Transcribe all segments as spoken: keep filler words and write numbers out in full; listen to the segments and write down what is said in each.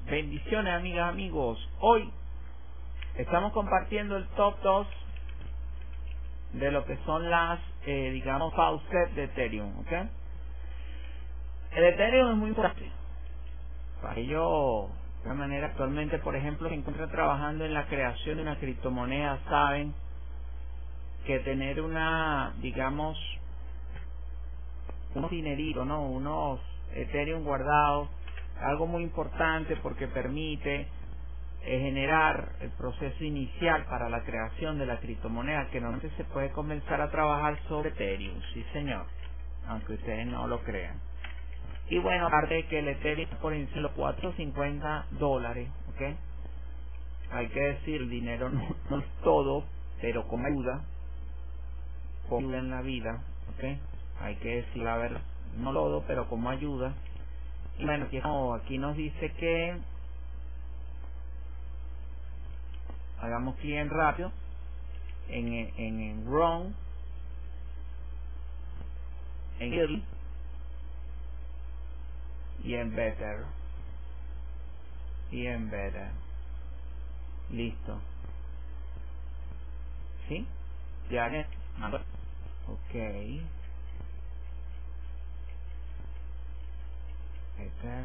Bendiciones, amigas, amigos. Hoy estamos compartiendo el top dos de lo que son las, eh, digamos, faucets de Ethereum, ¿ok? El Ethereum es muy importante. Para ello, de una manera, actualmente, por ejemplo, se encuentran trabajando en la creación de una criptomoneda, saben que tener una, digamos, unos dineritos, ¿no? Unos Ethereum guardados, algo muy importante porque permite eh, generar el proceso inicial para la creación de la criptomoneda, que normalmente se puede comenzar a trabajar sobre Ethereum, sí señor, aunque ustedes no lo crean. Y bueno, aparte de que el Ethereum por encima de los cuatrocientos cincuenta dólares, ¿ok? Hay que decir, el dinero no, no es todo, pero como ayuda, como ayuda en la vida, ¿ok? Hay que decir la verdad, no todo, pero como ayuda. Y bueno, aquí, no, aquí nos dice que hagamos clic en rápido, en, en, en Run, en Early y en Better. Y en Better. Listo. ¿Sí? Ya. Ok. Better.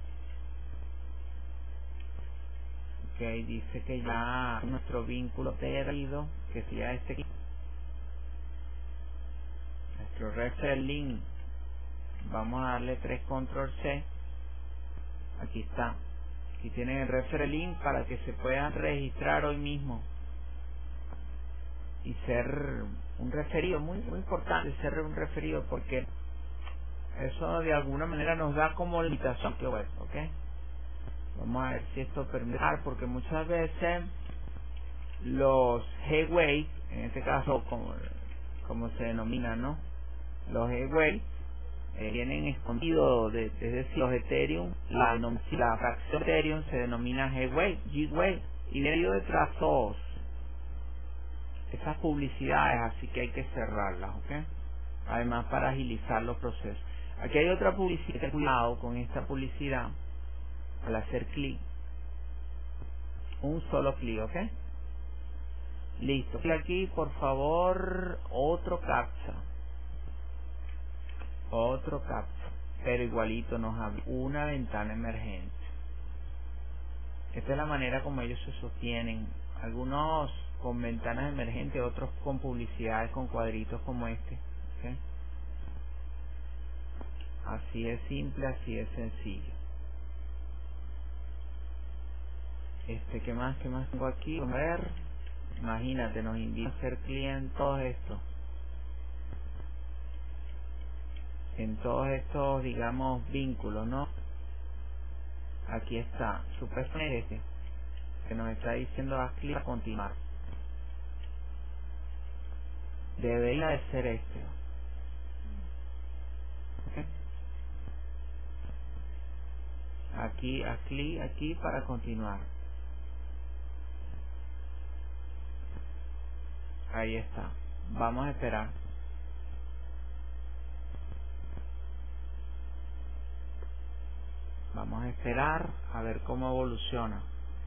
Ok, dice que ya nuestro vínculo perdido, que sea este aquí, nuestro referral link. Vamos a darle tres control C. Aquí está. Aquí tienen el referral link para que se puedan registrar hoy mismo y ser un referido. Muy, muy importante ser un referido, porque eso de alguna manera nos da como limitación. Que bueno, ¿ok? Vamos a ver si esto permite, porque muchas veces los Gateway, en este caso como, como se denomina, ¿no? Los Gateway eh, vienen escondidos, de, es decir, los Ethereum, la, la fracción Ethereum se denomina Gateway, G-Way, y viene detrás todos esas publicidades, así que hay que cerrarlas, ¿ok? Además, para agilizar los procesos. Aquí hay otra publicidad, cuidado con esta publicidad. Al hacer clic, un solo clic, ¿ok? Listo. Y aquí, por favor, otro captcha. Otro captcha. Pero igualito nos abre una ventana emergente. Esta es la manera como ellos se sostienen. Algunos con ventanas emergentes, otros con publicidades, con cuadritos como este. ¿Okay? Así es simple, así es sencillo. Este, ¿qué más? ¿Qué más tengo aquí? A ver, imagínate, nos invita a ser clientes todo esto. En todos estos, digamos, vínculos, ¿no? Aquí está, Super este, que nos está diciendo haz clic a continuar. Debería de ser este. ¿Okay? Aquí, haz clic aquí para continuar. Ahí está. Vamos a esperar. Vamos a esperar a ver cómo evoluciona.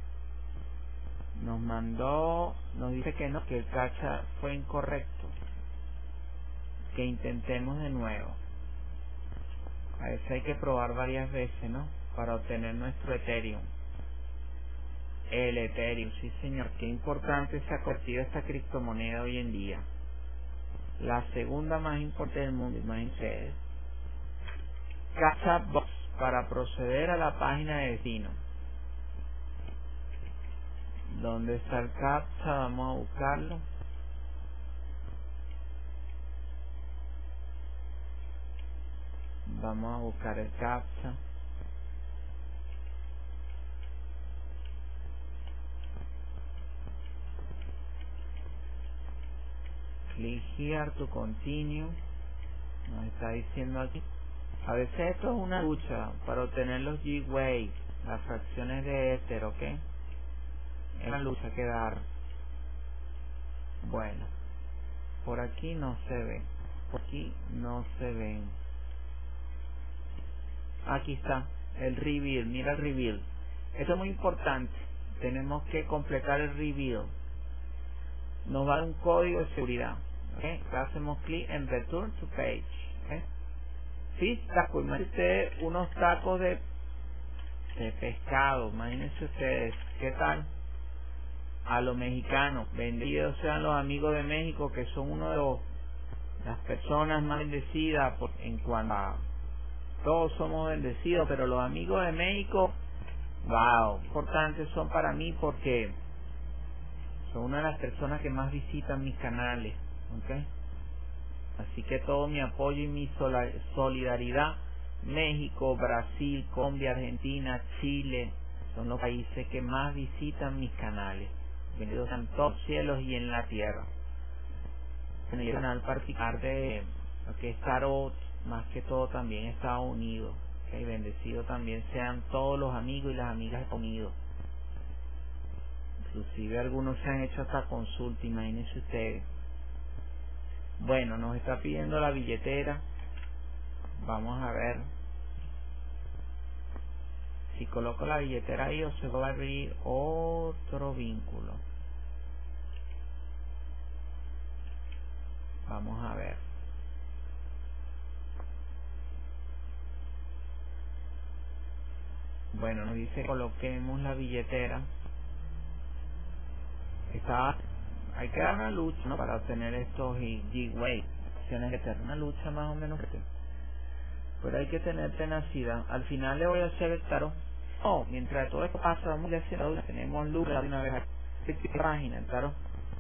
Nos mandó, nos dice que no, que el cacha fue incorrecto. Que intentemos de nuevo. A veces hay que probar varias veces, ¿no? Para obtener nuestro Ethereum. El Ethereum, sí señor. Qué importante se ha convertido esta criptomoneda hoy en día. La segunda más importante del mundo, imagínense. Captcha Box para proceder a la página de destino. ¿Dónde está el captcha? Vamos a buscarlo. Vamos a buscar el captcha. Click here to continue. Nos está diciendo aquí. A veces esto es una lucha para obtener los G-Way, las fracciones de Ether, ¿ok? Es una lucha que dar. Bueno, por aquí no se ven. Por aquí no se ven. Aquí está, el reveal, mira el reveal. Esto es muy importante. Tenemos que completar el review. Nos va a dar un código de seguridad. ¿Okay? Hacemos clic en Return to Page. ¿Okay? Fish taco, imagínense unos tacos de, de pescado. Imagínense ustedes, ¿qué tal? A los mexicanos. Bendecidos sean los amigos de México, que son uno de los, las personas más bendecidas por, en cuanto a... Todos somos bendecidos, pero los amigos de México, wow, importantes son para mí porque son una de las personas que más visitan mis canales, ¿ok? Así que todo mi apoyo y mi solidaridad, México, Brasil, Colombia, Argentina, Chile, son los países que más visitan mis canales. Bendecidos en todos los cielos y en la tierra. En el canal particular de lo que es Tarot, más que todo también Estados Unidos. ¿Okay? Bendecido también sean todos los amigos y las amigas unidos. Inclusive algunos se han hecho hasta consulta, imagínense ustedes. Bueno, nos está pidiendo la billetera. Vamos a ver si coloco la billetera ahí o se va a abrir otro vínculo. Vamos a ver. Bueno, nos dice coloquemos la billetera. Está, hay que dar una lucha, ¿no? Para obtener estos G-Way. Tienes que tener una lucha más o menos. Pero hay que tener tenacidad. Al final le voy a hacer el tarot. Oh, mientras todo esto pasa, vamos a hacer tenemos luz de una vez aquí. Página, el tarot.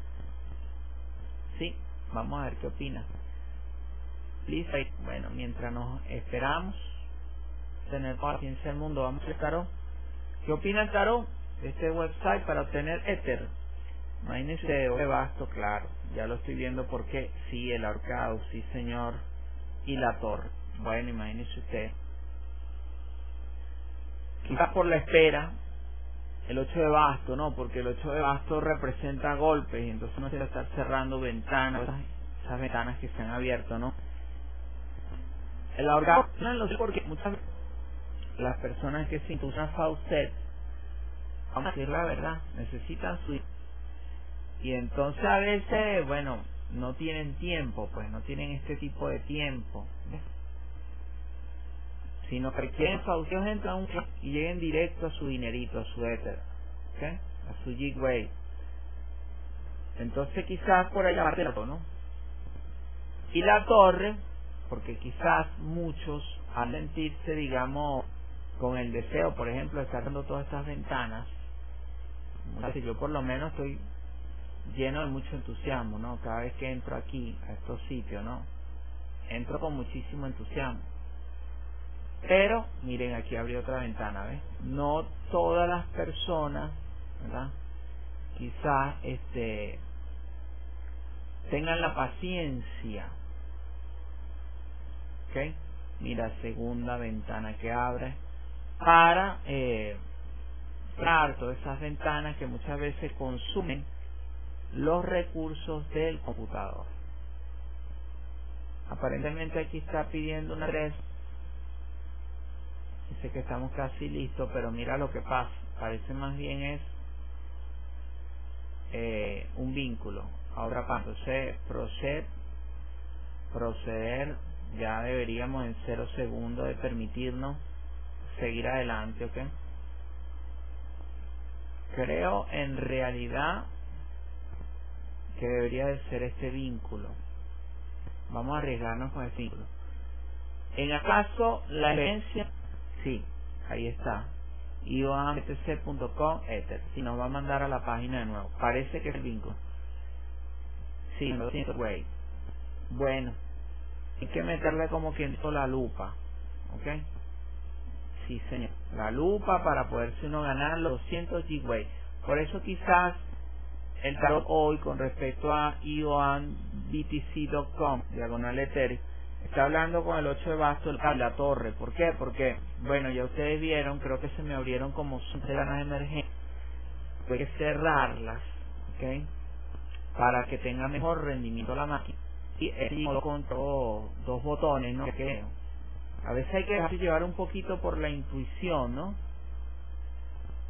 Sí, vamos a ver qué opina. Lisa, bueno, mientras nos esperamos tener paciencia el mundo, vamos al tarot. ¿Qué opina el tarot de este website para obtener éter? Imagínense de vasto, claro, ya lo estoy viendo porque sí, el ahorcado, sí señor, y la torre. Bueno, imagínense usted. Quizás por la espera, el ocho de basto, ¿no? Porque el ocho de basto representa golpes, y entonces no se va a estar cerrando ventanas, esas ventanas que se han abierto, ¿no? El ahorcado, no lo sé porque muchas veces las personas que se usan Faucet, vamos a decir la verdad, necesitan su... Y entonces a veces, bueno, no tienen tiempo, pues no tienen este tipo de tiempo, ¿ves? Sino que quieren Faucet, entran un y lleguen directo a su dinerito, a su éter, ¿okay? A su G-Way. Entonces quizás por allá parte ¿no? Y la torre, porque quizás muchos al sentirse, digamos, con el deseo, por ejemplo, de estar dando todas estas ventanas, así yo por lo menos estoy lleno de mucho entusiasmo, ¿no? Cada vez que entro aquí a estos sitios, ¿no? Entro con muchísimo entusiasmo. Pero, miren, aquí abrí otra ventana, ¿ves? No todas las personas, ¿verdad? Quizás, este, tengan la paciencia, ¿ok? Mira, segunda ventana que abre para eh, cerrar todas esas ventanas que muchas veces consumen los recursos del computador. Aparentemente aquí está pidiendo una red. Dice que estamos casi listos, pero mira lo que pasa. Parece más bien es eh, un vínculo. Ahora paso, proceder, proceder, ya deberíamos en cero segundos de permitirnos seguir adelante, ¿ok? Creo en realidad que debería de ser este vínculo. Vamos a arriesgarnos con este vínculo. En acaso la evidencia, sí, ahí está. i o a m t c punto com éter. Si nos va a mandar a la página de nuevo. Parece que es el vínculo. Sí, lo siento, güey. Bueno, hay que meterle como quien dijo la lupa, ¿ok? Sí, señor. La lupa para poderse uno ganar los doscientos G-Way. Por eso quizás el tarot hoy con respecto a i o a m b t c punto com, diagonal éter, está hablando con el ocho de basto, la torre. ¿Por qué? Porque, bueno, ya ustedes vieron, creo que se me abrieron como ventanas emergentes. Hay que cerrarlas, ¿ok? Para que tenga mejor rendimiento la máquina. Y el con todo, dos botones, ¿no? Que a veces hay que dejarse llevar un poquito por la intuición, ¿no?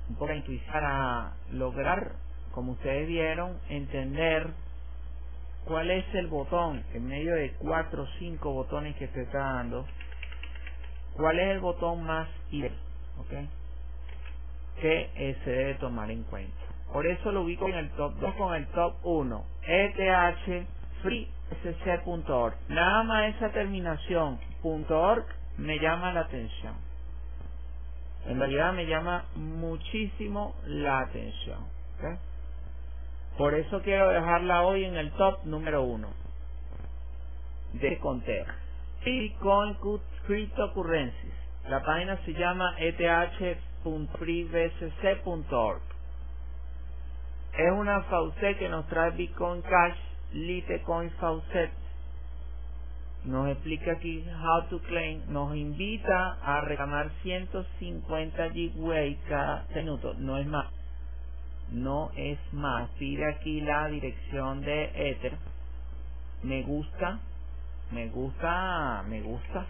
un poco de intuición para lograr, como ustedes vieron, entender cuál es el botón, en medio de cuatro o cinco botones que se está dando, cuál es el botón más ideal, ¿ok?, que eh, se debe tomar en cuenta. Por eso lo ubico en el top dos con el top uno, E T H free s c punto org. Nada más esa terminación .org me llama la atención. En realidad me llama muchísimo la atención, ¿ok? Por eso quiero dejarla hoy en el top número uno de este conteo. Bitcoin Cryptocurrencies. La página se llama e t h punto free b s c punto org. Es una faucet que nos trae Bitcoin Cash, Litecoin Faucet. Nos explica aquí how to claim, nos invita a reclamar ciento cincuenta giveaway cada minuto, no es más, no es más. Pide aquí la dirección de Ether. Me gusta, me gusta, me gusta.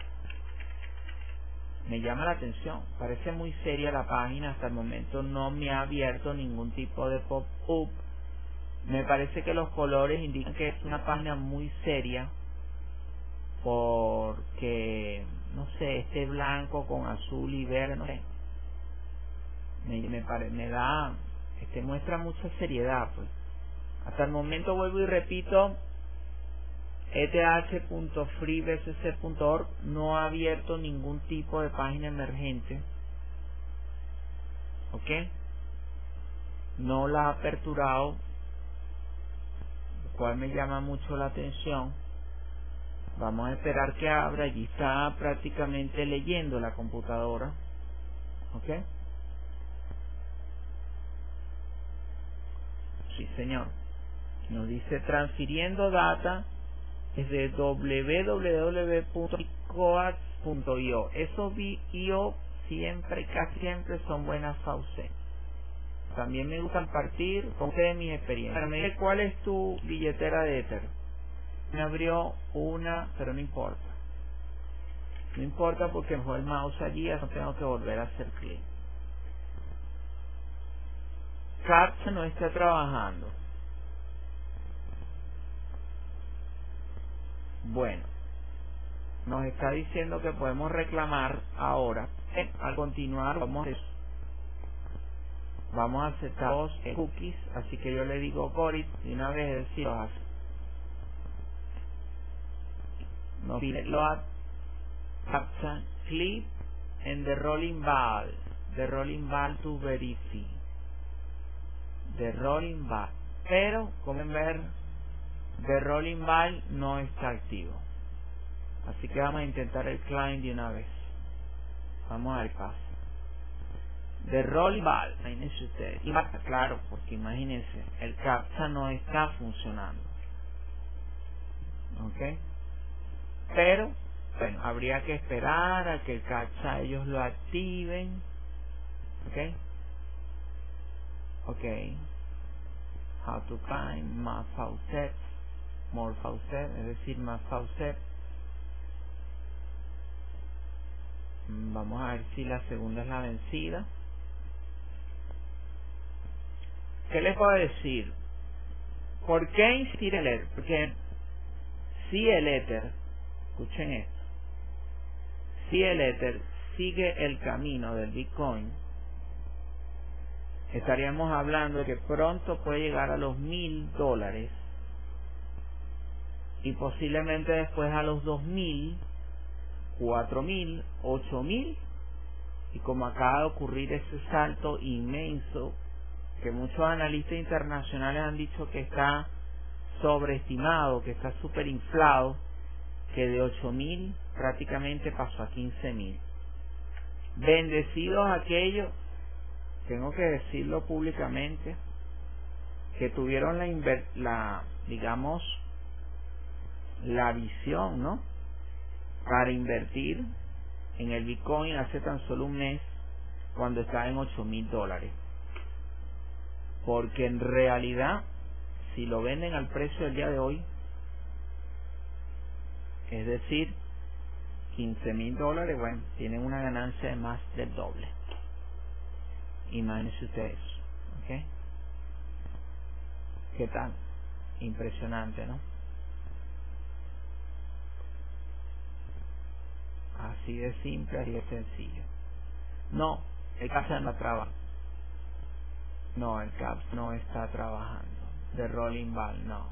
Me llama la atención, parece muy seria la página, hasta el momento no me ha abierto ningún tipo de pop-up. Me parece que los colores indican que es una página muy seria, porque, no sé, este blanco con azul y verde, no sé, me, me, pare, me da, este muestra mucha seriedad, pues. Hasta el momento vuelvo y repito, e t h punto free b s c punto org no ha abierto ningún tipo de página emergente, ¿ok? No la ha aperturado, lo cual me llama mucho la atención. Vamos a esperar que abra. Allí está prácticamente leyendo la computadora, ¿ok? Sí, señor. Nos dice transfiriendo data desde w w w punto coax punto i o. Esos I O siempre, casi siempre son buenas faucets. También me gusta compartir con ustedes mis experiencias. Pero me dice, ¿cuál es tu billetera de Ether? Me abrió una, pero no importa. No importa porque dejó el mouse allí, no tengo que volver a hacer clic. CAPTCHA no está trabajando. Bueno, nos está diciendo que podemos reclamar ahora. Eh, al continuar vamos a, vamos a aceptar los cookies, así que yo le digo got it y una vez decir nos pide load CAPTCHA clip en the rolling ball, the rolling ball to verify, the rolling ball, pero como ven ver, the rolling ball no está activo, así que vamos a intentar el client de una vez. Vamos a ver paso. The rolling ball, imagínense ustedes, y claro, porque imagínense, el CAPTCHA no está funcionando, ok, pero bueno, habría que esperar a que el CAPTCHA ellos lo activen, ok, ok, how to find más faucet, more faucet, es decir, más faucet. Vamos a ver si la segunda es la vencida. ¿Qué les puedo decir? ¿Por qué insistir en el Ether? Porque si el Ether, escuchen esto, si el Ether sigue el camino del Bitcoin, estaríamos hablando de que pronto puede llegar a los mil dólares y posiblemente después a los dos mil, cuatro mil, ocho mil, y como acaba de ocurrir ese salto inmenso que muchos analistas internacionales han dicho que está sobreestimado, que está superinflado, que de ocho mil prácticamente pasó a quince mil. Bendecidos aquellos, tengo que decirlo públicamente, que tuvieron la, inver la digamos, la visión, ¿no?, para invertir en el Bitcoin hace tan solo un mes, cuando estaba en ocho mil dólares. Porque en realidad, si lo venden al precio del día de hoy, es decir, quince mil dólares, bueno, tienen una ganancia de más del doble. Imagínense ustedes, ¿ok? ¿Qué tal? Impresionante, ¿no? Así de simple, así de sencillo. No, el C A P S no trabaja. No, el C A P S no está trabajando. De Rolling Ball, no.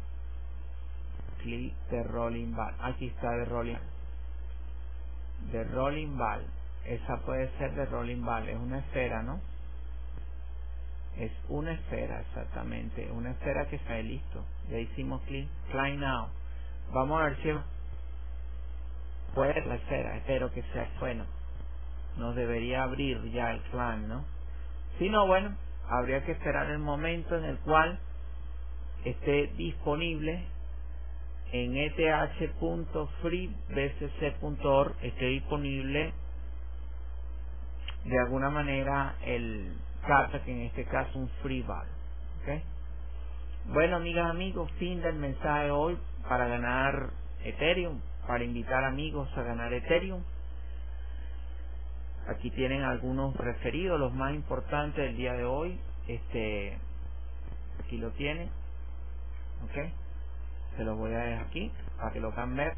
Clic de Rolling Ball. Aquí está de Rolling De Rolling Ball. Esa puede ser de Rolling Ball. Es una esfera, ¿no? Es una esfera, exactamente. Una esfera que está listo. Ya hicimos clic. Click now. Vamos a ver si puede la esfera. Espero que sea bueno. Nos debería abrir ya el clan, ¿no? Si no, bueno, habría que esperar el momento en el cual esté disponible en e t h punto free b c c punto org, esté disponible de alguna manera el C A P S, que en este caso un free ball. ¿Okay? Bueno, amigas, amigos, fin del mensaje de hoy para ganar Ethereum, para invitar amigos a ganar Ethereum. Aquí tienen algunos referidos, los más importantes del día de hoy. Este, aquí lo tienen. ¿Ok? Se los voy a dejar aquí para que lo puedan ver.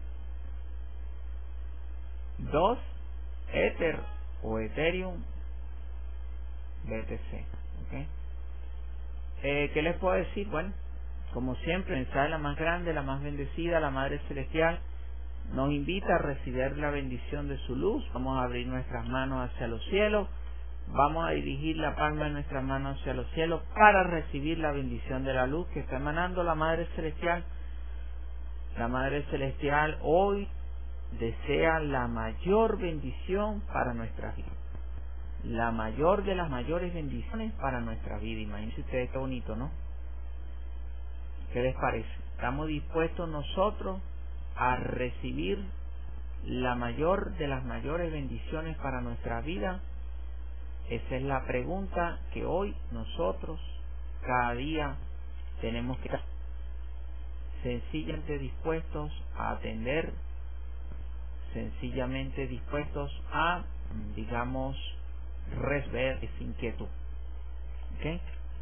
Dos, Ether o Ethereum B T C. ¿Ok? Eh, ¿Qué les puedo decir? Bueno, como siempre, el mensaje, la más grande, la más bendecida, la Madre Celestial, nos invita a recibir la bendición de su luz. Vamos a abrir nuestras manos hacia los cielos. Vamos a dirigir la palma de nuestras manos hacia los cielos para recibir la bendición de la luz que está emanando la Madre Celestial. La Madre Celestial hoy desea la mayor bendición para nuestra vida. La mayor de las mayores bendiciones para nuestra vida. Imagínense ustedes qué bonito, ¿no? ¿Qué les parece? ¿Estamos dispuestos nosotros a recibir la mayor de las mayores bendiciones para nuestra vida? Esa es la pregunta que hoy nosotros cada día tenemos que estar sencillamente dispuestos a atender, sencillamente dispuestos a, digamos, resolver esa inquietud. ¿Ok?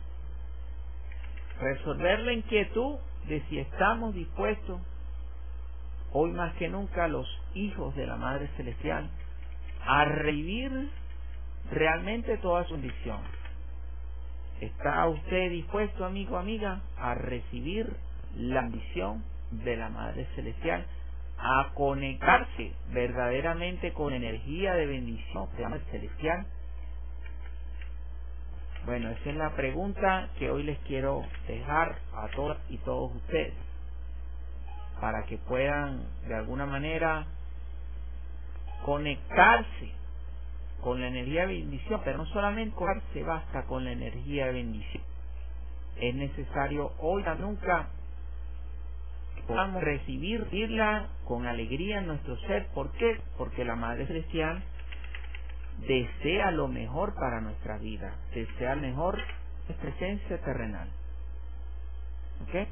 Resolver la inquietud de si estamos dispuestos, hoy más que nunca, los hijos de la Madre Celestial, a revivir realmente toda su bendición. ¿Está usted dispuesto, amigo, amiga, a recibir la bendición de la Madre Celestial, a conectarse verdaderamente con la energía de bendición de la Madre Celestial? Bueno, esa es la pregunta que hoy les quiero dejar a todas y todos ustedes, para que puedan de alguna manera conectarse con la energía de bendición, pero no solamente conectarse basta con la energía de bendición. Es necesario hoy o nunca que podamos recibirla con alegría en nuestro ser. ¿Por qué? Porque la Madre Celestial desea lo mejor para nuestra vida, desea mejor nuestra esencia terrenal. ¿Ok?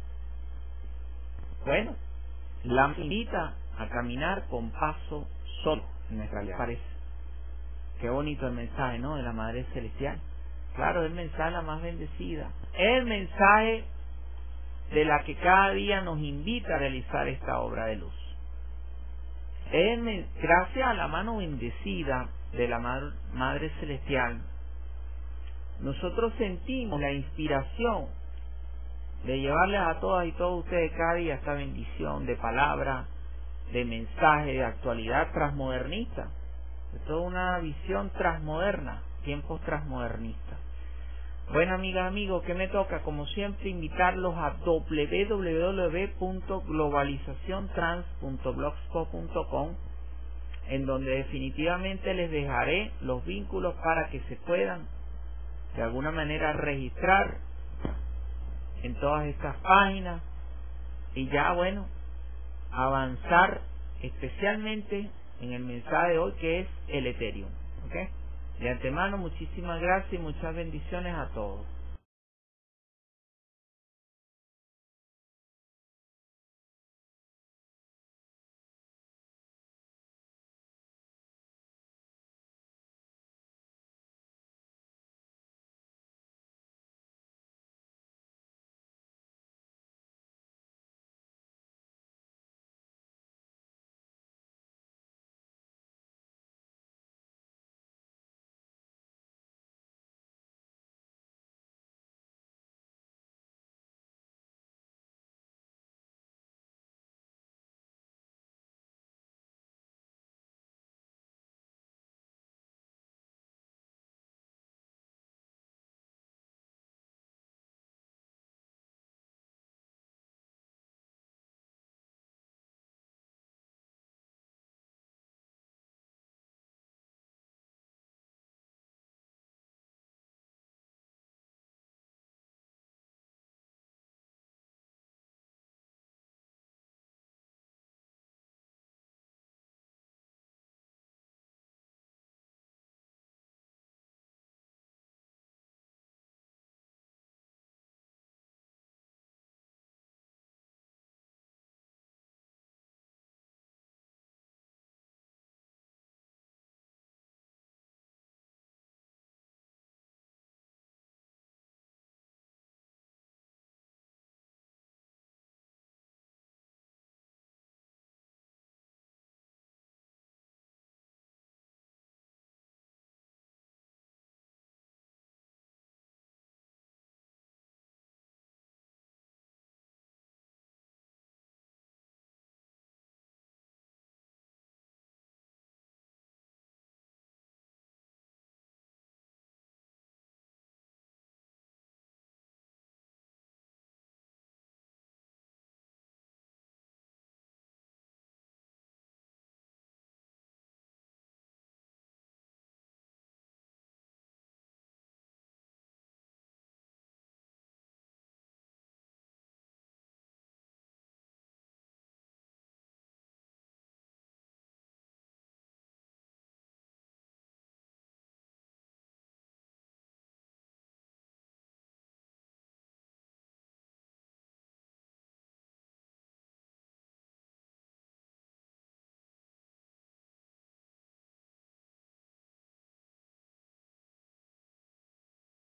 Bueno, la invita a caminar con paso solo en nuestra vida. Parece. Qué bonito el mensaje, ¿no? De la Madre Celestial. Claro, es el mensaje la más bendecida. Es el mensaje de la que cada día nos invita a realizar esta obra de luz. Es el, gracias a la mano bendecida de la Madre Celestial, nosotros sentimos la inspiración de llevarles a todas y todos ustedes cada día esta bendición de palabra, de mensaje, de actualidad transmodernista. Es toda una visión transmoderna, tiempos transmodernistas. Bueno, amigas, amigos, ¿qué me toca? Como siempre, invitarlos a w w w punto globalización trans punto blogspot punto com, en donde definitivamente les dejaré los vínculos para que se puedan de alguna manera registrar en todas estas páginas y ya, bueno, avanzar especialmente en el mensaje de hoy, que es el Ethereum. ¿Ok? De antemano, muchísimas gracias y muchas bendiciones a todos.